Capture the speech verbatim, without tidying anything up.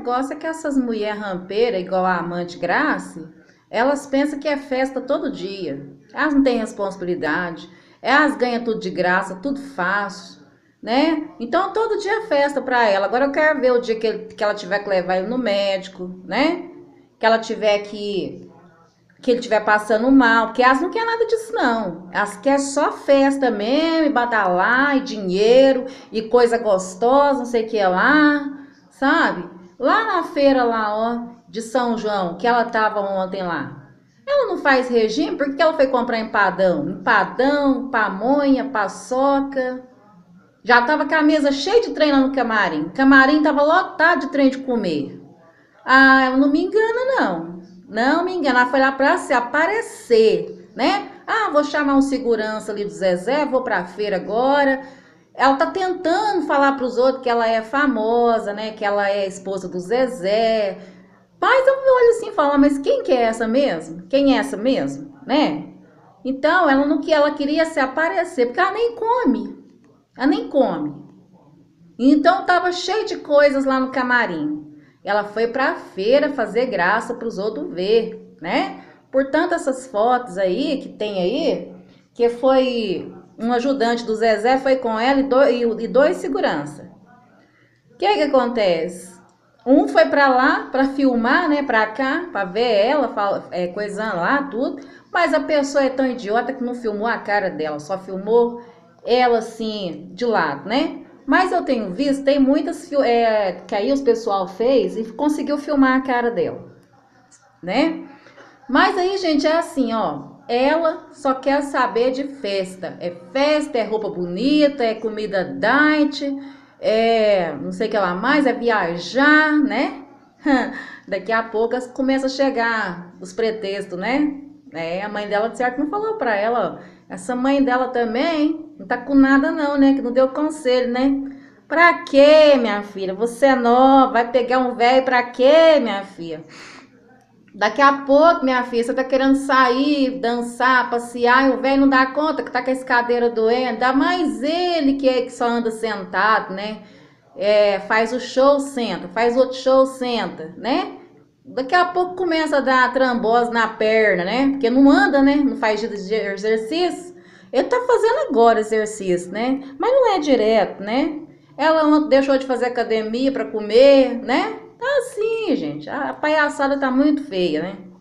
negócio é que essas mulheres rampeiras, igual a amante Grace, elas pensam que é festa todo dia. Elas não têm responsabilidade. Elas ganham tudo de graça, tudo fácil, né? Então todo dia é festa pra ela. Agora eu quero ver o dia que, ele- que ela tiver que levar ele no médico, né? Que ela tiver que que ele estiver passando mal, porque elas não querem nada disso, não. Elas querem só festa mesmo, e badalar, e dinheiro, e coisa gostosa, não sei o que lá, sabe? Lá na feira lá, ó, de São João, que ela tava ontem lá. Ela não faz regime, por que ela foi comprar empadão? Empadão, pamonha, paçoca. Já tava com a mesa cheia de trem lá no camarim. O camarim tava lotado de trem de comer. Ah, ela não me engana, não. Não me engana. Ela foi lá pra se aparecer, né? Ah, vou chamar um segurança ali do Zezé, vou pra feira agora. Ela tá tentando falar pros outros que ela é famosa, né? Que ela é esposa do Zezé. Mas eu olho assim e falo, mas quem que é essa mesmo? Quem é essa mesmo, né? Então, ela não que ela queria se aparecer, porque ela nem come. Ela nem come. Então tava cheio de coisas lá no camarim. Ela foi pra feira fazer graça para os outros ver, né? Portanto, essas fotos aí que tem aí, que foi um ajudante do Zezé, foi com ela e dois, e dois segurança. O que que acontece? Um foi pra lá pra filmar, né? Pra cá, pra ver ela, fala- é, coisando lá, tudo. Mas a pessoa é tão idiota que não filmou a cara dela, só filmou ela assim, de lado, né? Mas eu tenho visto, tem muitas fil- é, que aí os pessoal fez e conseguiu filmar a cara dela, né? Mas aí, gente, é assim, ó. Ela só quer saber de festa. É festa, é roupa bonita, é comida diet, é não sei o que lá mais, é viajar, né? Daqui a pouco começa a chegar os pretextos, né? É, a mãe dela de certo não falou pra ela, ó. Essa mãe dela também não tá com nada não, né? Que não deu conselho, né? Pra quê, minha filha? Você é nova, vai pegar um velho pra quê, minha filha? Daqui a pouco, minha filha, você tá querendo sair, dançar, passear, e o velho não dá conta que tá com essa cadeira doendo. Dá mais ele que, é, que só anda sentado, né? É, faz o show, senta. Faz outro show, senta, né? Daqui a pouco começa a dar trambose na perna, né? Porque não anda, né? Não faz exercício. Ele tá fazendo agora exercício, né? Mas não é direto, né? Ela deixou de fazer academia para comer, né? Tá assim, gente. A palhaçada tá muito feia, né?